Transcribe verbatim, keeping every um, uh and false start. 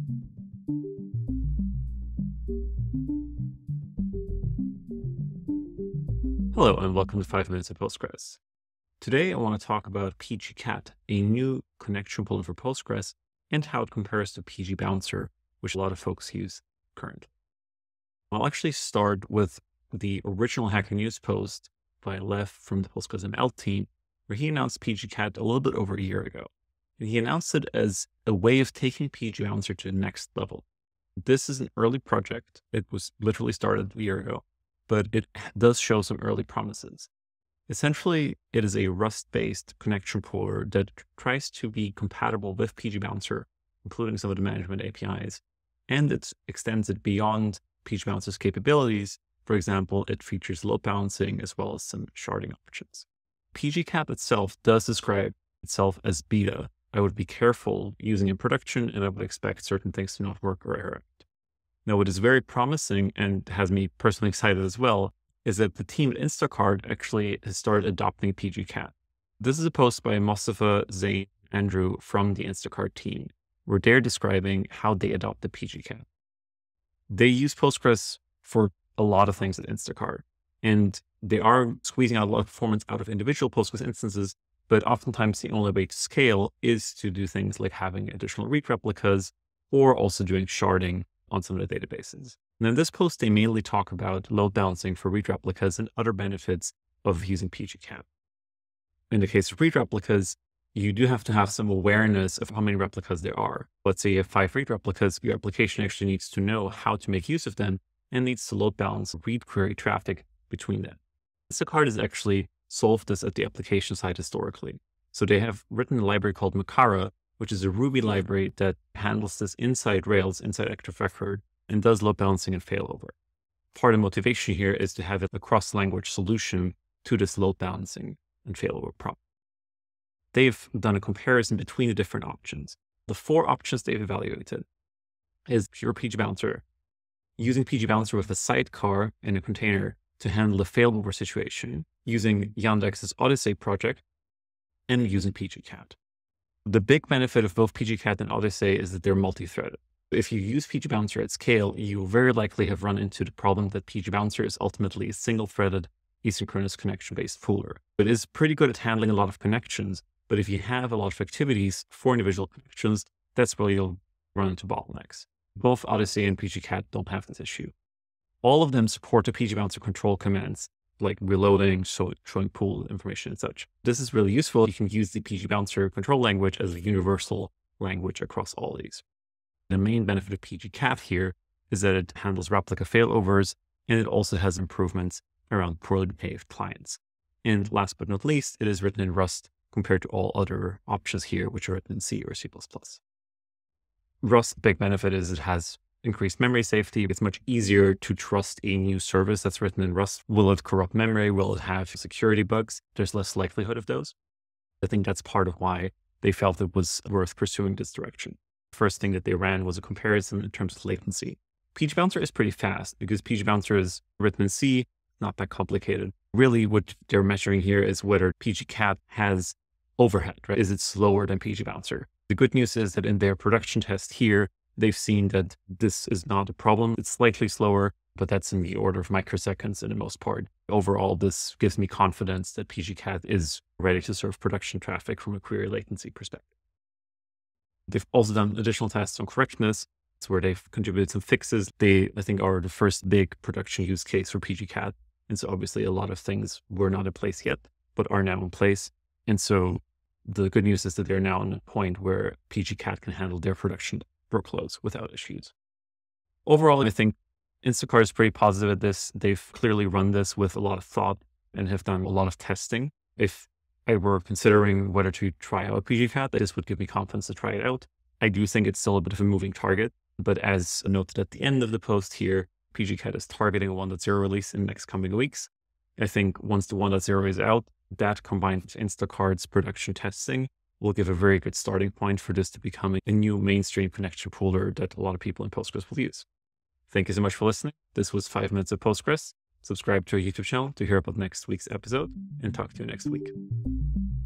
Hello and welcome to five minutes of Postgres. Today I want to talk about PgCat, a new connection pooler for Postgres, and how it compares to pgbouncer, which a lot of folks use currently. I'll actually start with the original Hacker News post by Lev from the Postgres M L team, where he announced PgCat a little bit over a year ago. And he announced it as a way of taking pgbouncer to the next level. This is an early project. It was literally started a year ago, but it does show some early promises. Essentially, it is a Rust-based connection pooler that tries to be compatible with pgbouncer, including some of the management A P Is, and it extends it beyond pgbouncer's capabilities. For example, it features load balancing as well as some sharding options. PgCat itself does describe itself as beta. I would be careful using in production, and I would expect certain things to not work or error out. Now, what is very promising and has me personally excited as well is that the team at Instacart actually has started adopting PgCat. This is a post by Mostafa, Zain, Andrew from the Instacart team, where they're describing how they adopt the PgCat. They use Postgres for a lot of things at Instacart, and they are squeezing out a lot of performance out of individual Postgres instances, but oftentimes the only way to scale is to do things like having additional read replicas or also doing sharding on some of the databases. And in this post, they mainly talk about load balancing for read replicas and other benefits of using PgCat. In the case of read replicas, you do have to have some awareness of how many replicas there are. Let's say you have five read replicas, your application actually needs to know how to make use of them and needs to load balance read query traffic between them. Instacart has actually solved this at the application side historically. So they have written a library called Makara, which is a Ruby library that handles this inside Rails, inside active record, and does load balancing and failover. Part of the motivation here is to have a cross-language solution to this load balancing and failover problem. They've done a comparison between the different options. The four options they've evaluated is pure pgbouncer, using pgbouncer with a sidecar in a container to handle the failover situation, using Yandex's Odyssey project, and using PgCat. The big benefit of both PgCat and Odyssey is that they're multi-threaded. If you use pgbouncer at scale, you very likely have run into the problem that pgbouncer is ultimately a single-threaded asynchronous connection-based pooler. It is pretty good at handling a lot of connections, but if you have a lot of activities for individual connections, that's where you'll run into bottlenecks. Both Odyssey and PgCat don't have this issue. All of them support the pgbouncer control commands, like reloading, so showing pool information and such. This is really useful. You can use the pgbouncer control language as a universal language across all of these. The main benefit of PgCat here is that it handles replica failovers, and it also has improvements around poorly behaved clients. And last but not least, it is written in Rust compared to all other options here, which are written in C or C plus plus. Rust's big benefit is it has increased memory safety. It's much easier to trust a new service that's written in Rust. Will it corrupt memory? Will it have security bugs? There's less likelihood of those. I think that's part of why they felt it was worth pursuing this direction. First thing that they ran was a comparison in terms of latency. pgbouncer is pretty fast because pgbouncer is written in C, not that complicated. Really what they're measuring here is whether PgCat has overhead, right? Is it slower than pgbouncer? The good news is that in their production test here, they've seen that this is not a problem. It's slightly slower, but that's in the order of microseconds in the most part. Overall, this gives me confidence that PgCat is ready to serve production traffic from a query latency perspective. They've also done additional tests on correctness. It's where they've contributed some fixes. They, I think, are the first big production use case for PgCat. And so obviously a lot of things were not in place yet, but are now in place. And so the good news is that they're now on a point where PgCat can handle their production workloads without issues. Overall, I think Instacart is pretty positive at this. They've clearly run this with a lot of thought and have done a lot of testing. If I were considering whether to try out PgCat, this would give me confidence to try it out. I do think it's still a bit of a moving target, but as noted at the end of the post here, PgCat is targeting a one point oh release in the next coming weeks. I think once the one point oh is out, that combined with Instacart's production testing will give a very good starting point for this to become a new mainstream connection pooler that a lot of people in Postgres will use. Thank you so much for listening. This was five minutes of Postgres. Subscribe to our YouTube channel to hear about next week's episode, and talk to you next week.